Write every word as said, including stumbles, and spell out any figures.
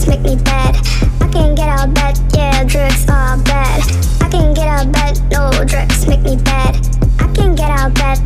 drugs make me bad. I can't get out of bed, yeah, drugs are bad. I can't get out of bed, no, drugs make me bad. I can't get out of bed,